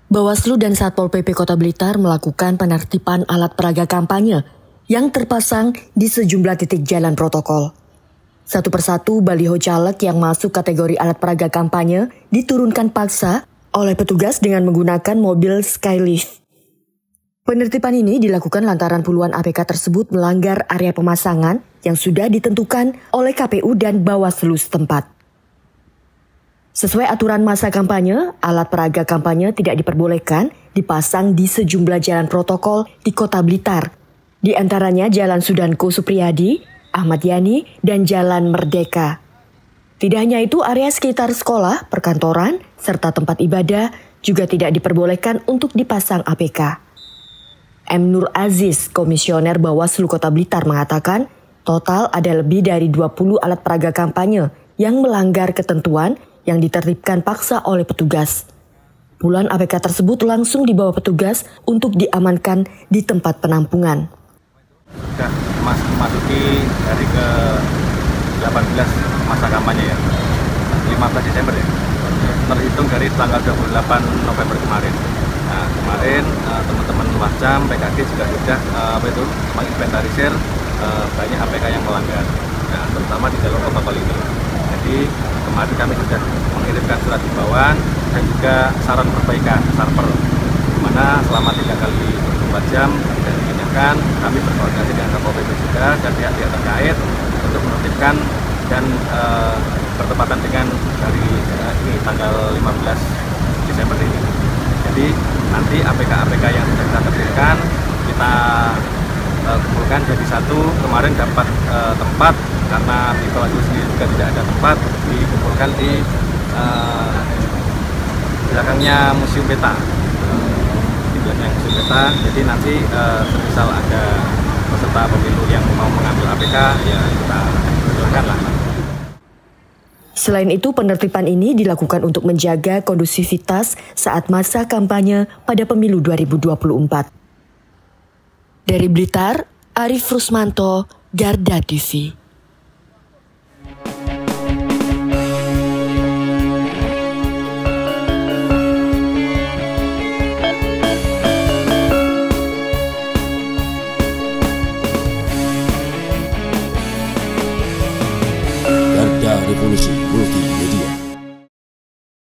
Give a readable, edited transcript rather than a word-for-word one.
Bawaslu dan Satpol PP Kota Blitar melakukan penertiban alat peraga kampanye yang terpasang di sejumlah titik jalan protokol. Satu persatu baliho caleg yang masuk kategori alat peraga kampanye diturunkan paksa oleh petugas dengan menggunakan mobil Skylift. Penertiban ini dilakukan lantaran puluhan APK tersebut melanggar area pemasangan yang sudah ditentukan oleh KPU dan Bawaslu setempat. Sesuai aturan masa kampanye, alat peraga kampanye tidak diperbolehkan dipasang di sejumlah jalan protokol di Kota Blitar. Di antaranya Jalan Sudanko Supriyadi, Ahmad Yani, dan Jalan Merdeka. Tidak hanya itu, area sekitar sekolah, perkantoran, serta tempat ibadah juga tidak diperbolehkan untuk dipasang APK. M. Nur Aziz, Komisioner Bawaslu Kota Blitar mengatakan, total ada lebih dari 20 alat peraga kampanye yang melanggar ketentuan yang ditertibkan paksa oleh petugas. Puluhan APK tersebut langsung dibawa petugas untuk diamankan di tempat penampungan. Sudah memasuki hari ke-18 masa kampanye ya, 15 Desember ya, terhitung dari tanggal 28 November kemarin. Nah, kemarin teman-teman Wascam, PKG juga sudah menginventarisir banyak APK yang melanggar, nah, terutama di jalur protokol ini. Jadi kemarin kami sudah mengirimkan surat himbauan dan juga saran perbaikan, sarper, di mana selama 3 kali 24 jam tidak dikerjakan, kami berkoordinasi dengan Satpol PP juga dan pihak-pihak terkait untuk menertibkan dan bertepatan dengan hari ini tanggal 15 Desember ini. Jadi nanti APK-APK yang sudah kita tertibkan kita kumpulkan jadi satu. Kemarin dapat tempat karena di Bawaslu sendiri juga tidak ada tempat, dikumpulkan di belakangnya Museum Peta. Di belakangnya Museum Peta, jadi nanti semisal ada peserta pemilu yang mau mengambil APK, ya kita silakan lah. Selain itu, penertiban ini dilakukan untuk menjaga kondusivitas saat masa kampanye pada pemilu 2024. Dari Blitar, Arif Rusmanto, Garda TV.